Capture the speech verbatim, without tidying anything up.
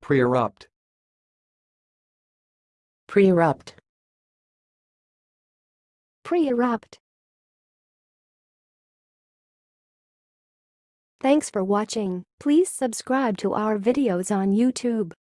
Preerupt. Preerupt. Preerupt. Thanks for watching. Please subscribe to our videos on YouTube.